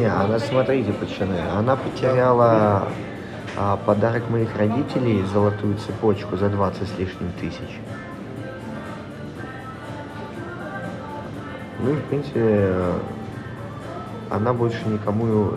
Не, она, смотрите, пацаны, она потеряла подарок моих родителей, золотую цепочку за 20 с лишним тысяч. Ну и, в принципе, она больше никому,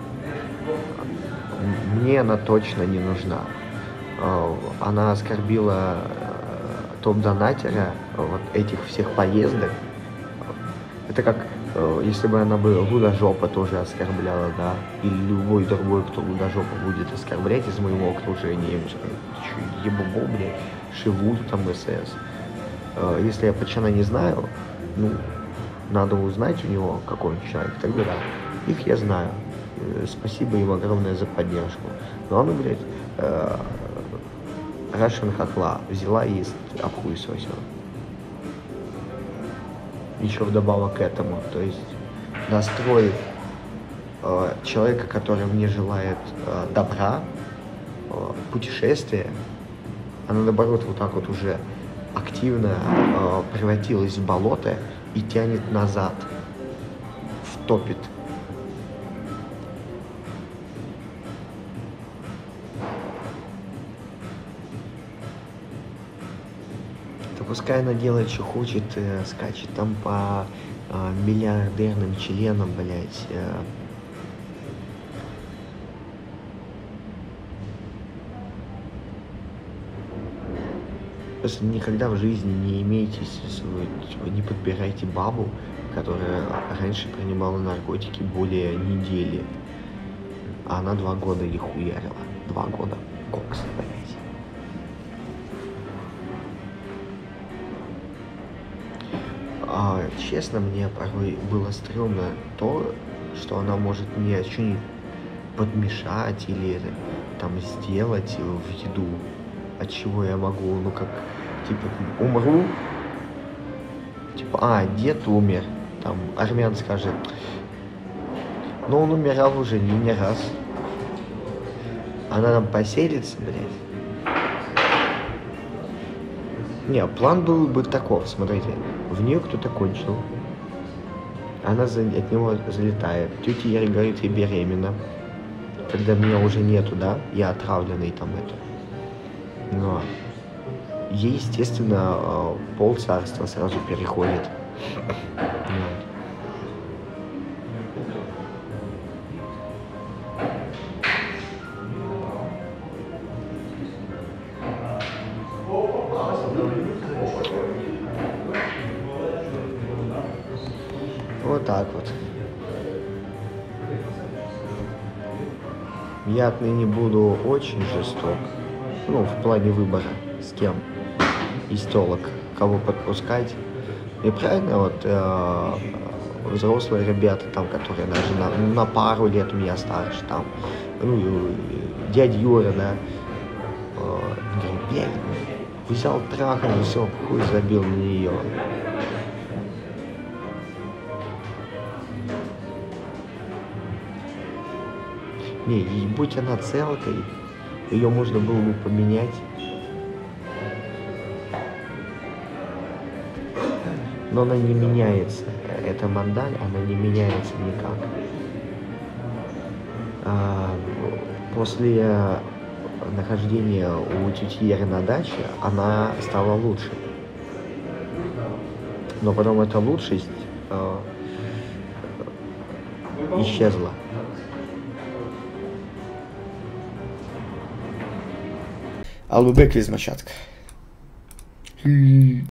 мне она точно не нужна. Она оскорбила топ-донатера вот этих всех поездок. Это как, если бы она бы Лудожопа тоже оскорбляла, да, или любой другой, кто Лудожопа будет оскорблять из моего окружения, я ему скажу, ты что, ебубо, блядь, Шивут там СС. Если я пацана не знаю, ну, надо узнать у него, какой он человек, тогда да. Их я знаю. Спасибо им огромное за поддержку. Но она, блядь, Russian хохла взяла и обхуесосила. Еще вдобавок к этому, то есть настроив человека, который мне желает добра, путешествия, она наоборот вот так вот уже активно превратилась в болото и тянет назад, втопит. Да пускай она делает, что хочет, скачет там по миллиардерным членам, блять. Просто никогда в жизни не имейтесь, не подбирайте бабу, которая раньше принимала наркотики более недели, а она 2 года их хуярила. 2 года кокс, блять. Честно, мне порой было стрёмно то, что она может мне что-нибудь подмешать или там сделать в еду, от чего я могу, ну как, типа, умру, типа, дед умер, там, армян скажет, но он умирал уже не раз, она там поселится, блядь. Не, план был бы таков, смотрите, в нее кто-то кончил, она от него залетает, тетя Ира говорит, я беременна, когда меня уже нету, да, я отравленный там это, но ей, естественно, полцарства сразу переходит. Вот так вот. Я отныне буду очень жесток. Ну, в плане выбора, с кем из телок, кого подпускать. И правильно, вот взрослые ребята, там, которые даже на пару лет меня старше, там, ну, дядя Юра, да, говорит, блядь, взял трахал, все, хуй забил на нее. Не, и будь она целкой, ее можно было бы поменять. Но она не меняется. Эта мандаль, она не меняется никак. После нахождения у тети Еры на даче она стала лучше. Но потом эта лучшесть исчезла. Алубек из Мачатка.